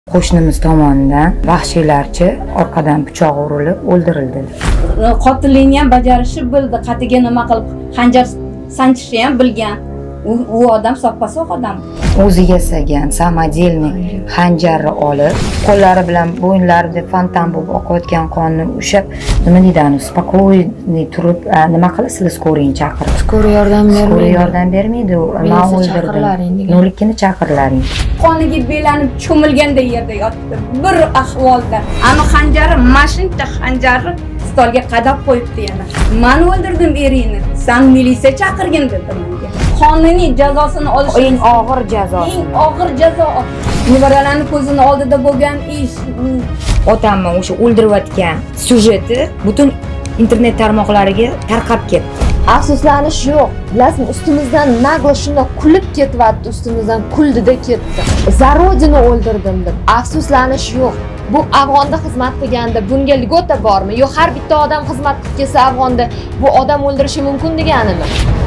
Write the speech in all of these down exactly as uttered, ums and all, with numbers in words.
Qo'shnimiz tomonidan vahshiylarcha orqadan pichoq urilib o'ldirildi. Qotillikni ham bajarishi bildi, qatiga nima qilib xanjar sanchishni ham bilgan. U, u odam soppa-sog' odam. O'zi yasagan samodelniy xanjarni olib, qo'llari bilan bo'yinlarida fontan bo'lib oqayotgan qonni ushab, nima deydi, spokойный turib, nima qilasizlar, skoring chaqirib. Skoriy yordam bermaydi. Skoriy yordam bermaydi. Men o'ldirdim. nol ikki ni chaqirlaring. Qoniga belanib cho'milganda yerda yotdi. Bir ahvolda. Ana xanjari, mashinta xanjari stolga qadab qo'yibdi yana. Men o'ldirdim eringni. Sen militsiya chaqirgin dedim menga. Qonuniy jazosini olish eng og'ir jazo. Eng og'ir jazo. Nevaralarning ko'zini oldida bo'lgan ish. Otamni o'sha o'ldirayotgan syujeti butun internet tarmoqlariga tarqab ketdi. Afsuslanish yo'q. Bilasizmi, ustimizdan naglo shunday kulib ketyapti, ustimizdan kuldida ketdi. Zarodini o'ldirdim deb. Afsuslanish yo'q. Bu Afg'onda xizmat qilganda bunga ligota bormi? Yo'q, har bitta odam xizmat qilib kelsa Afg'onda bu odam o'ldirishi mumkin deganimi?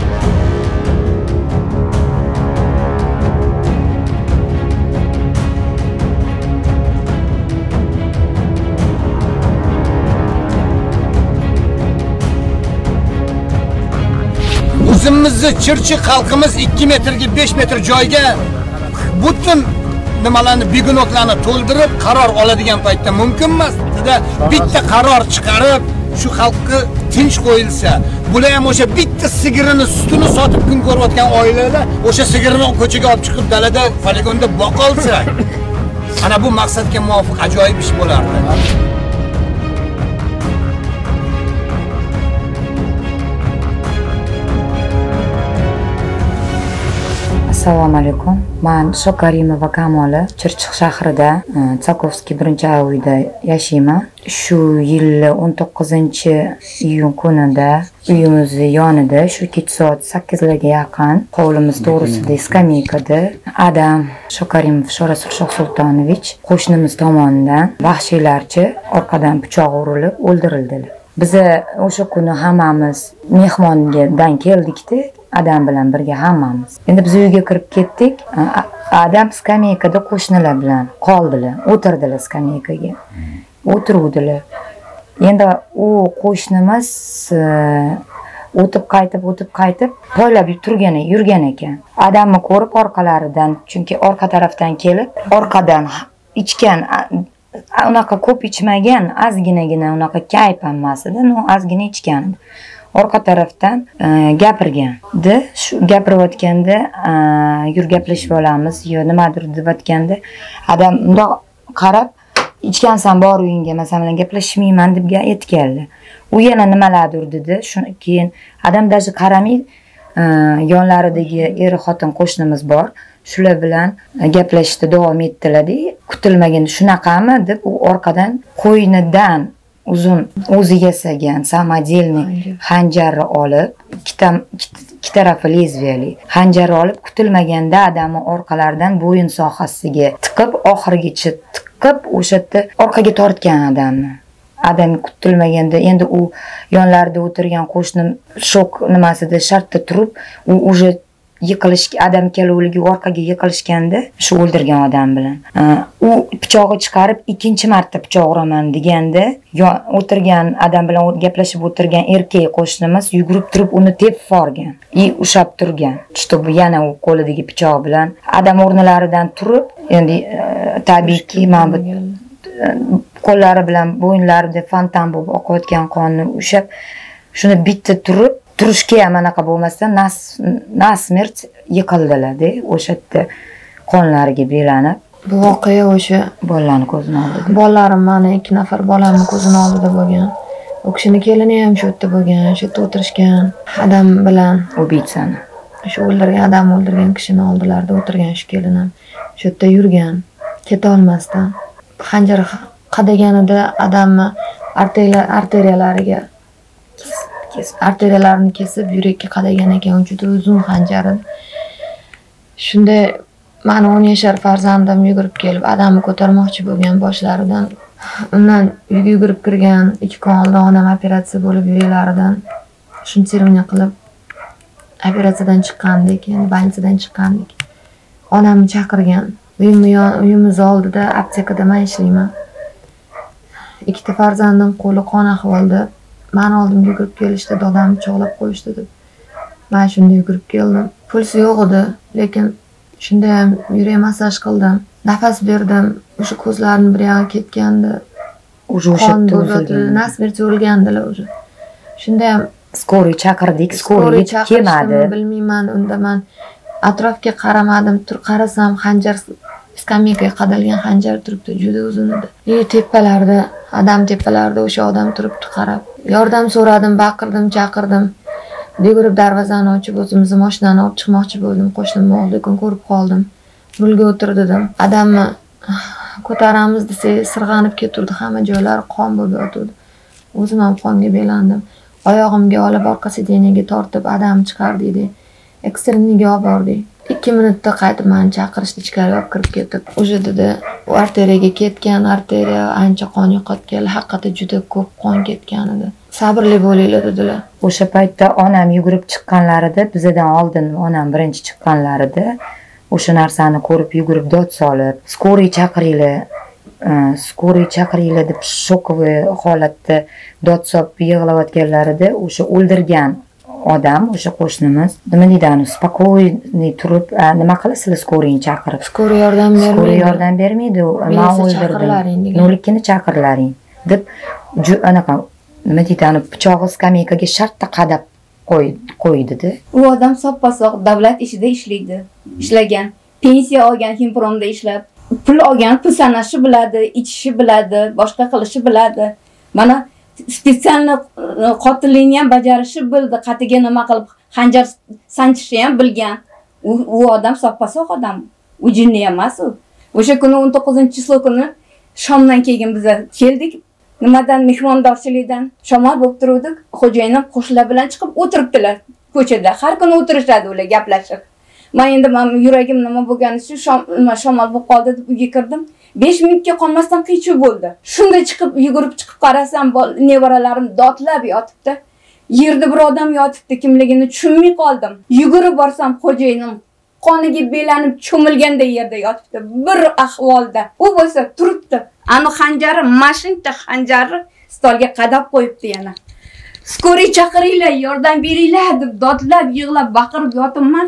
O'zimizni Chirchiq xalqimiz ikki metrga besh metr joyga butun nimalarni begunotlarni to'ldirib qaror oladigan paytda mumkin emas. Bitta qaror chiqarib shu xalqqa tinch qo'yilsa, bular ham o'sha bitta sigirini sutini sotib kun ko'rayotgan oilalar o'sha sigirini ko'chaga olib chiqib dalada poligonda boqolsa, ana bu maqsadga muvofiq ajoyib ish bo'lardi. Assalomu alaykum. Men Shokarimova Kamola, Chirchiq shahrida Tsakovskiy birinchi uyda yashayman. Shu yil o'n to'qqizinchi iyun kunida uyimiz yonida shu kech soat sakkizlarga yaqin hovlimiz to'g'risida skameykada Adam Shokarimov Shorasul Shohsultonovich qo'shnimiz tomonidan vahshiylarcha orqadan pichoq urilib o'ldirildilar. Biz o'sha kuni hammamiz mehmongadan keldik-da, Adam bilan birga hammamiz. Endi biz uyga kirib ketdik. Adam skameykada qo'shnilar bilan qoldilar, o'tirdilar skameykaga. O'tiruvdilar. Endi u qo'shnimiz o'tib qaytib, o'tib qaytib poylab turgan, yurgan ekan. Adamni ko'rib orqalaridan, chunki orqa tarafdan kelib, orqadan ichgan, unaqa ko'p ichmagan, ozginagina unaqa kayf hammasida, no ozgina ichgan. Orqa tarafdan gapirgan. De shu gapirayotganda, yur gaplashib olamiz, yo nimadir deyotganda, Adam bundoq qarab, ichgansan bor uyingga, masalan, gaplashmayman deb aytganlar. U yana nimalardir dedi. Shundan keyin Adam daji qaramay, yonlaridagi er xotin qo'shnimiz bor. Shular bilan gaplashishda davom etdilar-da. Kutilmaganda shunaqami deb u orqadan qo'ynidan uzun o'zi yasagan samodelniy xanjarni olib, ikkita ikki tarafi lezviyali xanjarni olib, kutilmaganda Adamni orqalaridan bo'yin sohasiga tiqib, oxirigacha tiqib, o'sha yerda orqaga tortgan Adamni. Adam kutilmaganda endi u yonlarida o'tirgan qo'shnim shok nimasida shartda turib, u уже yiqilish, Adam keluvligi orqaga yiqilishganda shu o'ldirgan odam bilan. U pichog'i chiqarib ikkinchi marta pichoq uraman deganda, o'tirgan Adam bilan gaplashib o'tirgan erkak qo'shnimiz yugurib turib uni tepib borgan. I ushab turgan. Чтобы yana u qo'lidagi pichoq bilan Adam o'rnlaridan turib, endi tabiiyki men bu qo'llari bilan bo'yinlarida fontan bo'lib oqayotgan qonni ushab, shuni bitta turib turishga ham anaqa bo'lmasdan nas nasmert yiqildilar-da, o'sha yerda qonlariga belanib. Bu voqea o'sha bolalarning ko'zini oldida. Bolalarim, meni ikki nafar bolamning ko'zini oldida bo'lgan. U kishining kelini ham shu yerda bo'lgan, shu yerda o'tirishgan. Adam bilan ubitsani. Shu o'ldirgan, Adam o'ldirgan kishining oldilarida o'tirgan shu kelin ham shu yerda yurgan, keta olmasdan. Xanjar qadaganida Adamni arteriyalariga arteriyalarini kesib, yurakka qadagan ekan, juda uzun xanjar. Shunda meni o'n yashar farzandim yugurib kelib, Adamni ko'tarmoqchi bo'lgan boshlaridan. Undan uyga yugurib kirgan, ikki kun oldin onam operatsiya bo'lib yuraklaridan shunchirmini qilib operatsiyadan chiqqandik, endi больницаdan chiqqandik. Onamni chaqirgan. Uyimiz oldida aptekada men ishlayman. Ikkita farzandim qo'li qon ahvolda. Meni oldimga yugurib kelishdi, dadamni pichoqlab qo'yishdi deb. Men shunda yugurib keldim. Puls yo'q edi, lekin shunda ham yurak massaj qildim. Nafas berdim. O'sha ko'zlarim bir yog'i ketgandi. O'sha o'sha nasbir o'lgandilar o'sha. Shunda ham skoriy chaqirdik, skoriy yetib kelmadi. Bilmayman, unda men atrofga qaramadim, tur qarasam xanjar skameykaga qadalgan xanjar turibdi, juda uzun edi. E tepalarda, odam tepalarida o'sha odam turibdi qarab. Yordam so'radim, baqirdim, chaqirdim. Yugurib darvozani ochib o'zimizni mashinani olib chiqmoqchi bo'ldim. Qo'shnimni oldi, ko'rib qoldim. Rulga o'tirdim. Odamni ko'taramiz desa sirg'anib keturdi, hamma joylari qon bo'lib yotdi. O'zim ham qonga belandim. Oyog'imga olib orqa sideniyaga tortib odamni chiqardi edi. Ekstremniga olib bordik. ikki minutda qaytib meni chaqirishdi, ichkari olib kirib ketib. O'sha dedi, arteriyaga ketgan, arteriya ancha qon yo'qotgan, haqiqatda juda ko'p qon ketgan edi. Sabrli bo'linglar dedilar. O'sha paytda onam yugurib chiqqanlarida, bizdan oldin onam birinchi chiqqanlarida o'sha narsani ko'rib yugurib dod solib, skoriy chaqiringlar, skoriy chaqiringlar deb shokovoy holatda dod solib yig'layotganlarida o'sha o'ldirgan odam, o'sha qo'shnimiz nima deydi, spakoyniy turib, nima qilasizlar skoriy chaqirib? Skoriy yordam bermaydi. Skoriy yordam bermaydi. Men o'ldirdim. nol ikkini chaqirlaring deb anaqa nima deydi, pichog'i skameykaga shartta qadab qo'ydi-da. U odam soppa-sog' davlat ishida ishlaydi. Ishlagan, pensiya olgan, Himpromda ishlab, pul olgan, pul sanashi biladi, ichishi biladi, boshqa qilishi biladi. Mana spetsialni qotillikni ham bajarishi bildi, qatiga nima qilib xanjar sanchishni ham bilgan. U, u odam soppa-sog' odam. U jinni emas u. O'sha kuni o'n to'qqizinchi chисло kuni shomdan keyin biz keldik. Nimadan mehmondorchilikdan shamol bo'lib turdik. Xo'jayinim qo'shnilar bilan chiqib o'tiribdilar ko'chada. Har kuni o'tirishadi ular gaplashib. Men endi men yuragim nima bo'lgani uchun shamol bo'lib qoldi deb uyga kirdim. besh minutga qolmasdan qiyshuv bo'ldi. Shunda chiqib yugurib chiqib qarasam, nevaralarim dodlab yotibdi. Yerda bir odam yotibdi, kimligini tushunmay qoldim. Yugurib borsam xo'jayinim qoniga belanib cho'milganda yerda yotibdi. Bir ahvolda. U bo'lsa turibdi. Ani xanjari, mashinta xanjari stolga qadab qo'yibdi yana. Skoriy chaqiringlar, yordam beringlar deb dodlab, yig'lab, baqirib yotibman.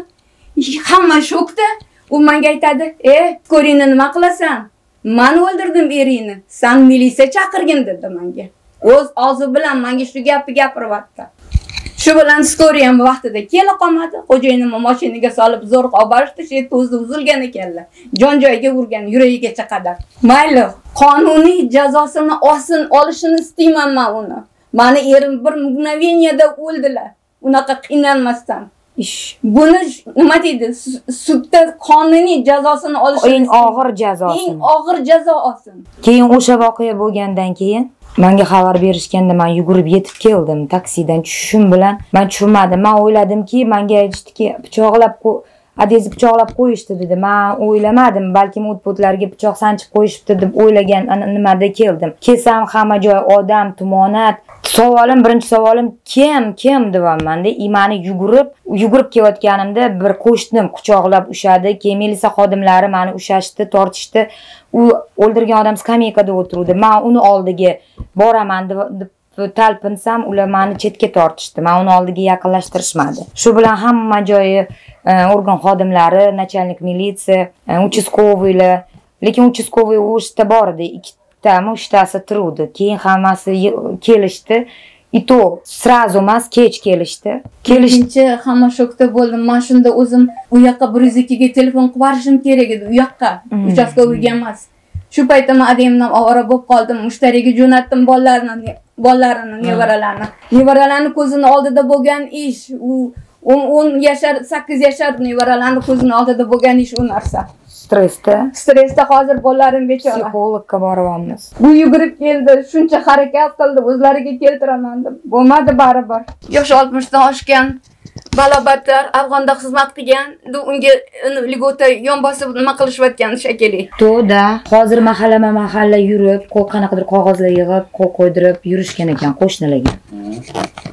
Hamma shokda. U menga aytadi, "E, skoriyni nima qilasan? Men o'ldirdim eringni. Sen militsiya chaqirgin" dedi menga. O'z og'zi bilan menga shu gapni gapiryapti. Shu bilan skoriy ham vaqtida kela qolmadi. Xo'jayinimni mashinaga solib zo'rg'a olib borishdi, shu to'zi uzilgan ekanlar. Jon joyiga urgan, yuragigacha qadar. Mayli, qonuniy jazosini olsin, olishini istayman men uni. Meni erim bir mgnoveniyada o'ldilar. Unaqa qiynalmasdan. Ish, buni nima deydi? Sudda qonuniy jazosini olishi eng og'ir jazosi. Eng og'ir jazo olsin. Keyin o'sha voqea bo'lgandan keyin menga xabar berishganda men yugurib yetib keldim. Taksidan tushishim bilan men tushunmadim. Men o'yladimki, menga aytishdiki, pichoqlab adezi pichoqlab qo'yishdi dedi. Men o'ylamadim, balki o'tpotlarga pichoq sanchib qo'yishibdi deb o'ylagan nimada keldim. Kelsam hamma joy odam, tumonat. Savolim, birinchi savolim kim, kim deyapman-da. Imani yugurib, yugurib kelayotganimda bir qo'shnim quchoqlab ushadi. Keyin militsiya xodimlari meni ushashdi, tortishdi. U o'ldirgan odam skameykada o'tiruvdi. Men uni oldiga boraman deb talpinsam, ular meni chetga tortishdi. Men uni oldiga yaqinlashtirishmadi. Shu bilan hamma joyi organ xodimlari, начальник militsiya, uchastkovoylar, lekin uchastkovoy o'shda bor edi. Ikkitami, uchtasi turuvdi. Keyin hammasi kelishdi. И то сразу emas, kech kelishdi. Kelishchi hamma shokda bo'ldim. Men shunda o'zim u yoqqa bir yuz ikki ga telefon qilib borishim kerak edi, u yoqqa. Uchastkovoyga emas. Shu paytda men adamdan ovora bo'lib qoldim. Mushtariga jo'natdim bolalarini, bolalarini, nevaralarni. Nevaralarning ko'zini oldida bo'lgan ish, u o'n yashar, sakkiz yashar nevaralarning ko'zini oldida bo'lgan ish u narsa. Stressda. Stressda hozir bolalarim bechora. Psixologga boryapmiz. Bu yugurib keldi, shuncha harakat qildi, o'zlariga keltiraman deb. Bo'lmadi baribir. Yoshi oltmishdan oshgan balobatlar, Afg'onda xizmat qilgan, unga ligota yon bosib nima qilishayotgan shekilli. To'da hozir mahallama-mahalla yurib, qanaqadir qog'ozlar yig'ib, qo'l qo'ydirib yurishgan ekan qo'shnilarga.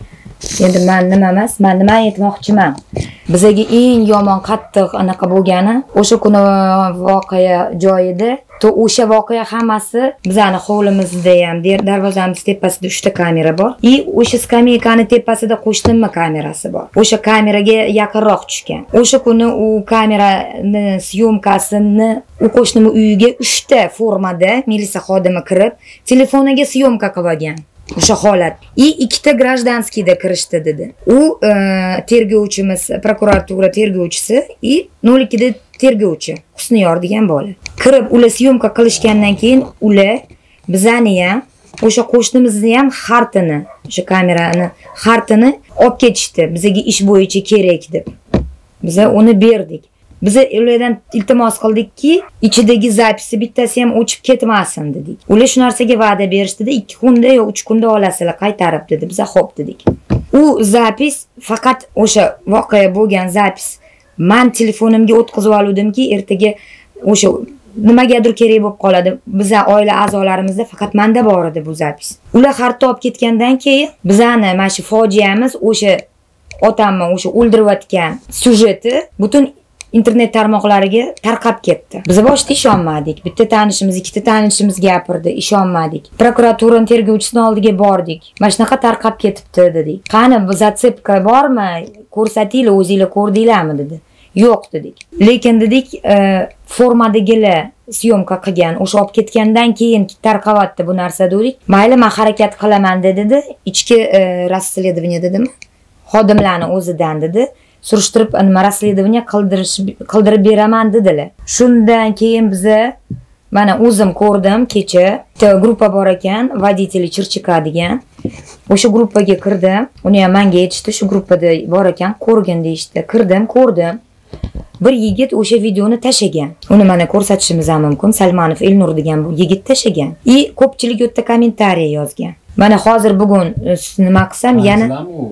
Endi men nima emas, men nima aytmoqchiman? Bizaga eng yomon qattiq anaqa bo'lgani, o'sha kuni voqea joyida, to o'sha voqea hammasi bizani hovlimizda ham, darvozamiz tepasida uchta kamera bor. И o'sha skameykani tepasida qo'shnimning kamerasi bor. O'sha kameraga yaqinroq tushgan. O'sha kuni u kamerani syomkasini u qo'shnimning uyiga uchta formada milisa xodimi kirib, telefoniga syomka qilib olgan. O'sha holat. И ikkita гражданскийda kirishdi dedi. U e, tergovchimiz, prokuratura tergovchisi и nol ikkida tergovchi Husniyor degan bola. Kirib ular syomka qilishgandan keyin ular bizani ham, o'sha qo'shnimizni ham xartini, o'sha kamerani xartini olib ketishdi. Bizga ish bo'yicha kerak deb. Biz uni berdik. Biz ulardan iltimos qildikki, ichidagi zapisi bittasi ham o'chib ketmasin dedik. Ular shu narsaga va'da berishdi, ikki kunda yo uch kunda olasizlar qaytarib dedi. Biz xo'p dedik. U zapis faqat o'sha voqea bo'lgan zapis. Men telefonimga o'tkazib oluvdimki, ertaga o'sha nimagadir kerak bo'lib qoladi. Bizning oila a'zolarimizda faqat menda bor edi bu zapis. Ular xarta olib ketgandan keyin bizani mana shu fojiamiz o'sha otamni o'sha o'ldirayotgan syujeti butun internet tarmoqlariga tarqab ketdi. Biz boshida ishonmadik. Bitta tanishimiz, ikkita tanishimiz gapirdi, ishonmadik. Prokuraturaning tergovchisining oldiga bordik. Mana shunaqa tarqab ketibdi dedik. Qani bu zatsepka bormi? Ko'rsatinglar, o'zinglar ko'rdinglarmi dedi. Yo'q dedik. Lekin dedik, e, formadagilar syomka qilgan, o'sha olib ketgandan keyin tarqavyapti bu narsa dedik. Mayli, men harakat qilaman dedi. Ichki e, расследование dedimi? Xodimlarning o'zidan dedi. Surishtirib, nima расследование qildirish qildirib beraman dedilar. Shundan keyin biza mana o'zim ko'rdim kecha, bitta gruppa bor ekan, водители Chirchika degan. O'sha gruppaga kirdim. Uni ham menga aytishdi, shu gruppada bor ekan, ko'rgin deyishdi. Kirdim, ko'rdim. Bir yigit o'sha videoni tashagan. Uni mana ko'rsatishimiz ham mumkin. Salmanov Elnur degan bu yigit tashagan. И ko'pchilik u yerda kommentariy yozgan. Mana hozir bugun nima qilsam yana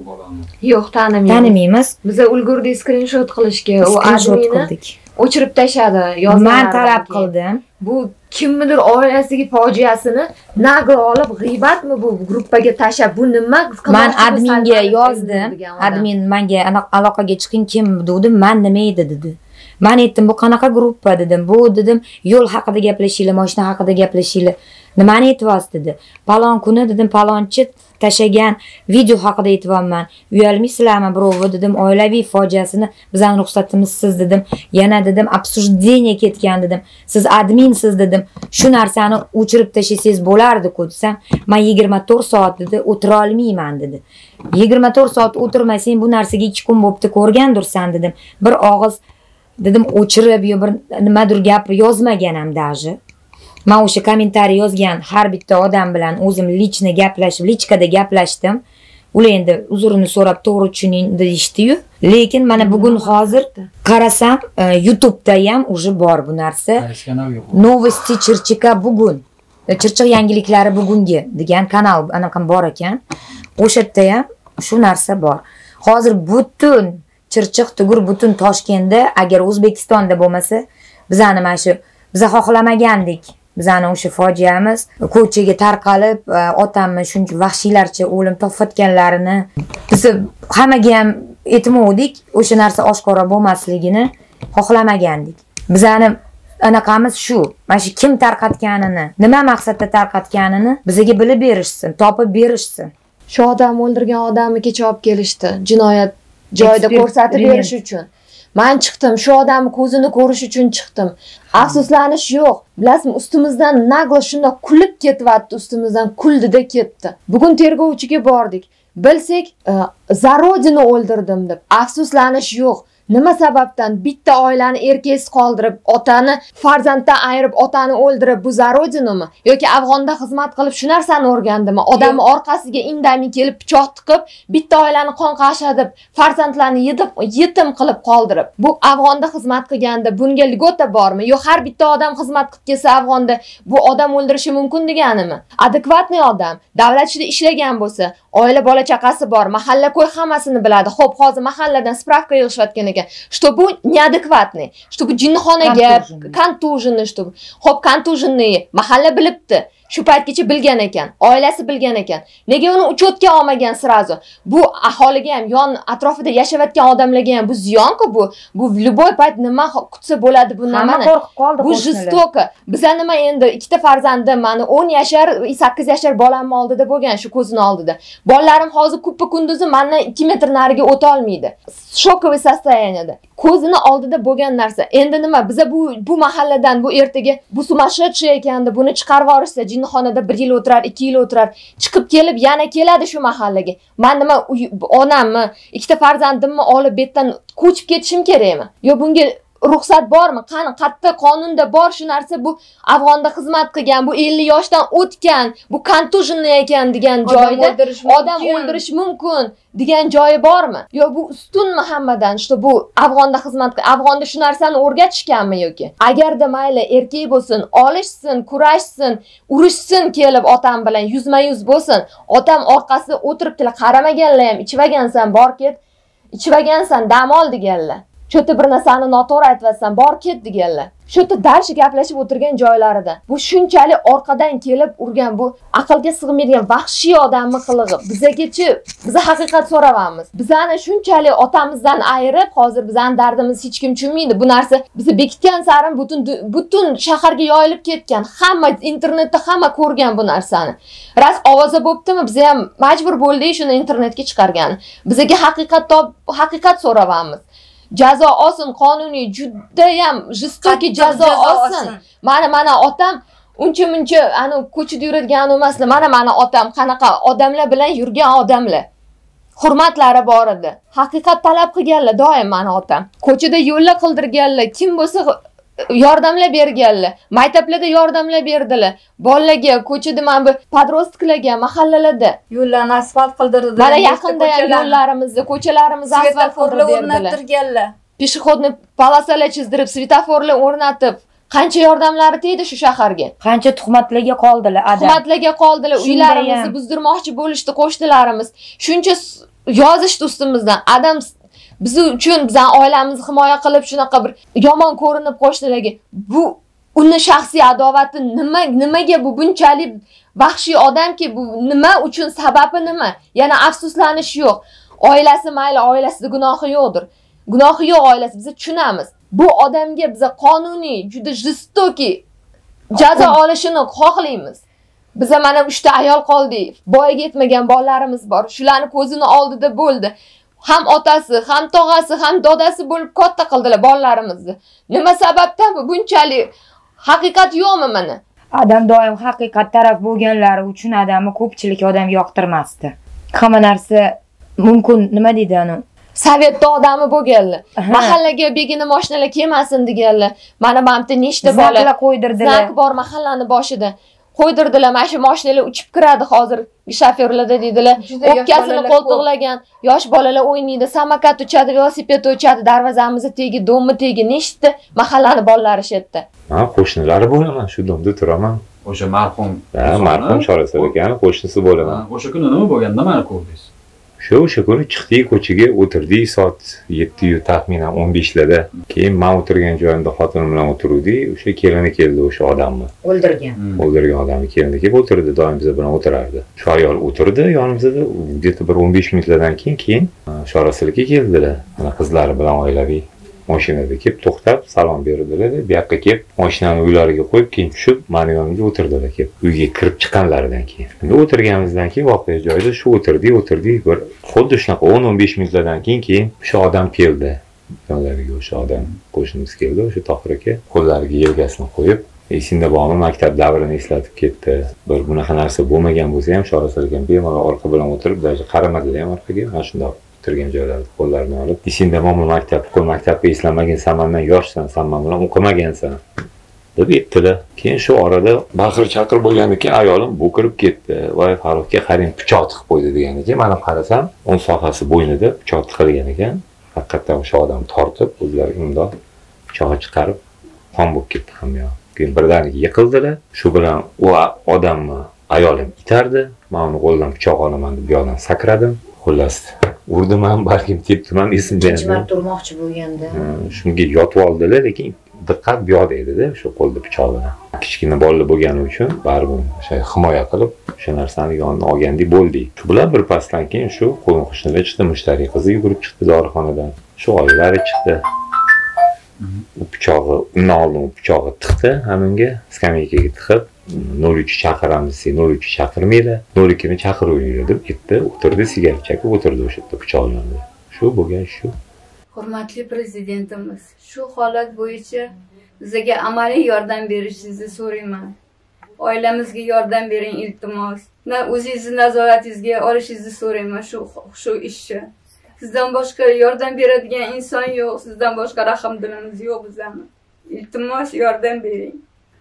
yo'q, tanimaymiz. Tanimaymiz. Biz ulgurdik screenshot qilishga, u admini o'chirib tashladi, yozmalardan. Men talab qildim. Bu kimnidir oilasiga fojiasini naglo olib g'iybatmi bu gruppaga tashlab, bu nima qilmoqchi? Men adminga yozdim. Admin menga aloqaga chiqing, kim dedim, men nima edi dedi. Men aytdim, bu qanaqa gruppa dedim. Bu dedim, yo'l haqida gaplashinglar, mashina haqida gaplashinglar. Nimani aytyapsiz dedi. Palon kuni dedim, palonchi tashagan video haqida aytyapman. Uyalmaysizlarmi birovi dedim, oilaviy fojiasini bizning ruxsatimizsiz dedim. Yana dedim, обсуждение ketgan dedim. Siz adminsiz dedim. Shu narsani o'chirib tashlasangiz bo'lardi-ku desam, men yigirma to'rt soat dedi, o'tira olmayman dedi. yigirma to'rt soat o'tirmasang bu narsaga ikki kun bo'pti ko'rgandursan dedim. Bir og'iz dedim o'chirib yo bir nimadir gap yozmaganam даже. Men o'sha kommentariy yozgan har bitta odam bilan o'zim lichni gaplashib, lichkada gaplashdim. Ular endi uzrini so'rab to'g'ri tushuning deyishdi-yu. Lekin mana bugun hozir qarasam, YouTube'da ham уже bor bu narsa. Novosti Chirchika bugun. Chirchiq yangiliklari bugungi degan kanal anaqa bor ekan. O'sha yerda ham shu narsa bor. Hozir butun Chirchiq tugur butun Toshkentda agar O'zbekistonda bo'lmasa, bizani mana shu biz xohlamagandik. Bizani o'sha fojiamiz ko'chaga tarqalib, otamni shuncha vahshiylarcha o'lim topayotganlarini biz hammaga ham aytmodik, o'sha narsa oshkora bo'lmasligini xohlamagandik. Bizani anaqamiz shu. Mana shu kim tarqatganini, nima maqsadda tarqatganini bizga bilib berishsin, topib berishsin. Shu odam o'ldirgan odamni kecha olib kelishdi, jinoyat joyida ko'rsatib berish uchun. Men chiqdim, shu odamni ko'zini ko'rish uchun chiqdim. Afsuslanish yo'q. Bilasizmi, ustimizdan naglo shunday kulib ketyapti, ustimizdan kuldida ketdi. Bugun tergovchiga bordik. Bilsak, Zarodini o'ldirdim deb. Afsuslanish yo'q. Nima sababdan bitta oilani erkasiz qoldirib, otani farzanddan ayirib, otani o'ldirib bu Zarodinimi yoki Afg'onda xizmat qilib shu narsani o'rgandimi? Odamni orqasiga indamay kelib pichoq tiqib, bitta oilani qon qashadib, farzandlarni yetim qilib qoldirib. Bu Afg'onda xizmat qilganda bunga ligota bormi? Yo har bitta odam xizmat qilib kelsa Afg'onda bu odam o'ldirishi mumkin deganimi? Adekvatniy odam, davlat ishida ishlagan bo'lsa, oila bola chaqasi bor, mahalla ko'y hammasini biladi. Xo'p, hozir mahalladan spravka yig'ishayotgan ekan. Что bu неадекватный, что bu jinnixonaga, kontujinni, что xo'p kontujinni mahalla bilibdi. Shu paytgacha bilgan ekan, oilasi bilgan ekan. Nega uni uchotga olmagan sirazu? Bu aholiga ham, yon atrofida yashayotgan odamlarga ham bu ziyon-ku bu. Bu любой payt nima kutsa bo'ladi bu nimani? Bu jistoka. Biza nima endi ikkita farzandim, mani o'n yashar, sakkiz yashar bolamni oldida bo'lgan, shu ko'zini oldida. Bolalarim hozir kuppa kunduzi mendan ikki metr nariga o'ta olmaydi. Shokoviy состоянияda. Ko'zini oldida bo'lgan narsa. Endi nima? Biza bu bu mahalladan bu ertaga bu sumashedshий ekanda buni chiqarib yuborishsa, jinnixonada bir yil o'tirar, ikki yil o'tirar, chiqib kelib yana keladi shu mahallaga. Men nima onammi, ikkita farzandimni olib betdan ko'chib ketishim kerakmi? Yo bunga ruxsat bormi? Qani qatta qonunda bor shu narsa, bu Afg'onda xizmat qilgan, bu ellik yoshdan o'tgan, bu kontuzionli ekan degan joyda odam o'ldirish mumkin degan joyi bormi? Yo bu ustunmi hammadan? Что bu Afg'onda xizmat qilgan, Afg'onda shu narsani o'rgatishganmi yoki? Agarda mayli erkak bo'lsin, olishsin, kurashsin, urushsin kelib otam bilan yuzma-yuz bo'lsin, otam orqasida o'tiribdilar, qaramaganlar ham, ichvagansan, bor ket, ichvagansan, dam ol deganlar. Cho'ta bir narsani noto'g'ri aytvasan, bor ket deganlar. Cho'ta darshi gaplashib o'tirgan joylarida. Bu shunchalik orqadan kelib urgan, bu aqlga sig'maydigan vahshiy odamni qilig'i. Bizagacha biz haqiqat so'ravamiz. Bizani shunchalik otamizdan ayirib, hozir bizning dardimiz hech kim tushunmaydi. Bu narsa bizni bekitgan sari butun butun shaharga yoyilib ketgan. Hamma internetda hamma ko'rgan bu narsani. Ras ovoza bo'ptimi? Biz ham majbur bo'ldik shuni internetga chiqargan. Bizaga haqiqat haqiqat so'ravamiz. Jazo olsin, qonuniy juda ham jistoki jazo olsin. Mana mana otam uncha-muncha ani ko'chada yuradigan emaslar. Mana mana otam qanaqa odamlar bilan yurgan odamlar. Hurmatlari bor edi. Haqiqat talab qilganlar doim mana otam. Ko'chada yo'llar qildirganlar, kim bo'lsa yordamlar berganlar. Maktablarda yordamlar berdilar. Bolalarga, ko'chada mana bu podrostklarga, mahallalarda yo'llarni asfalt qildirdilar. Mana yaqinda ham yo'llarimizni, ko'chalarimizni asfalt qildirib o'rnattirganlar. Pешеходный polosalar chizdirib, svetoforlar o'rnatib, qancha yordamlari tegdi shu shaharga. Qancha tuhmatlarga qoldilar, adam. Tuhmatlarga qoldilar, uylarimizni buzdirmoqchi bo'lishdi qo'shnilarimiz. Shuncha yozishdi ustimizdan. Adam biz uchun, bizning oilamizni himoya qilib shunaqa bir yomon ko'rinib qo'shnilarga. Bu uni shaxsiy adovati nima, nimaga bu bunchalik vahshiy odamki, bu nima uchun, sababi nima? Yana afsuslanish yo'q. Oilasi mayli, oilasida gunohi yo'qdir. Gunohi yo'q oilasi, biz tushunamiz. Bu odamga biz qonuniy, juda jistoki jazo olishini xohlaymiz. Biz mana uchta ayol qoldik. Voyaga yetmagan bolalarimiz bor. Shularni ko'zini oldida bo'ldi. Ham otasi, ham tog'asi, ham dodasi bo'lib katta qildilar bolalarimizni. Nima sababdan bu bunchalik haqiqat yo'qmi mana? Adam doim haqiqat taraf bo'lganlari uchun adamni ko'pchilik odam yoqtirmasdi. Hamma narsa mumkin, nima deydi uni? Sovetda odami bo'lganlar. Mahallaga begina mashinalar kelmasin deganlar. Mana mamta nechta bola znaklar qo'ydirdilar. Znak bor mahallaning boshida. Qo'ydirdilar, mana shu mashinalar uchib kiradi hozir shofyorlarda deydilar. O'pkasini qo'ltiqlagan yosh bolalar o'ynaydi, samokat uchadi, velosiped uchadi, darvozamizni tegi, domni tegi, nechta mahallaning bolalari shu yerda. Men qo'shnilari bo'laman, shu domda turaman. O'sha marhum. Ha, marhum Shorasul ekan, qo'shnisi bo'laman. O'sha kuni nima bo'lganda meni ko'rdingiz? Shu o'sha kuni chiqdik, ko'chaga o'tirdik soat yetti taxminan o'n besh larda. Keyin men o'tirgan joyimda xotinim bilan o'tirdik, o'sha kelini keldi, o'sha odamni o'ldirgan. O'ldirgan odamni kelini kelib o'tirdi, doim biz bilan o'tirardi. Shu ayol o'tirdi yonimizda, где-то bir o'n besh minutlardan keyin keyin Shorasulga keldilar. Mana qizlari bilan oilaviy mashinada kelib to'xtab salom berdilar. Bu yoqqa kelib mashinani uylariga qo'yib, keyin tushib meni yonimga o'tirdilar kelib. Uyga kirib chiqqanlaridan keyin. Endi o'tirganimizdan keyin voqea joyida shu o'tirdik, o'tirdik, bir xuddi shunaqa o'n o'n besh minutlardan keyin keyin o'sha odam keldi. Yonlariga o'sha odam qo'shnimiz keldi, o'sha Tohir aka qo'llariga yelkasini qo'yib, esingda bormi, maktab davrini eslatib ketdi. Bir bunaqa narsa bo'lmagan bo'lsa ham Shorasul aka bemalol orqa bilan o'tirib, даже qaramadilar ham orqaga. Mana shunday turgan joylarda qo'llarini olib, esingda bormi, maktab, qo'l maktabga eslamagan, sen mendan yoshsan, sen men bilan o'qimagansan deb aytdilar. Keyin shu orada baqir chaqir bo'lgandan keyin ayolim bo'kirib ketdi. Voy Farruxga qarang, pichoq tiqib qo'ydi degan ekan. Men ham qarasam, o'ng sohasi bo'ynida pichoq tiqilgan ekan. Haqiqatan o'sha odam tortib, o'zlari undoq pichoq chiqarib, qon bo'lib ketdi hamma. Keyin birdaniga yiqildilar. Shu bilan u odamni ayolim itardi. Men uni qo'lidan pichoq olaman deb yo'ldan sakradim. Xullas, urdim ham balkim tepdim ham esimda ikkinchi marta urmoqchi bo'lganda shunga yotib oldilar, lekin diqqat bu yoqda edi-da, o'sha qo'lda pichoqni. Kichkina bola bo'lgani uchun baribir o'sha himoya qilib o'sha narsani yoniga olgandek bo'ldik. Shu bilan bir pasdan keyin shu qo'yni qo'shnilar chiqdi, mushtariy qizi yugurib chiqdi dorixonadan. Shu oilalari chiqdi. U pichog'i, undan oldin u pichog'i tiqdi, haminga skameykaga tiqib, nol uch chaqiramiz, nol uch chaqirmaydi, nol ikkini chaqiravering deb ketdi, o'tirdi, sigaret chekib o'tirdi o'sha yerda pichoq yonida. Shu bo'lgan shu. Hurmatli prezidentimiz, shu holat bo'yicha bizga amaliy yordam berishingizni so'rayman. Oilamizga yordam bering iltimos. Na o'zingizni nazoratingizga olishingizni so'rayman shu shu ishni. Sizdan boshqa yordam beradigan inson yo'q, sizdan boshqa rahmdilimiz yo'q bizdan. Iltimos yordam bering.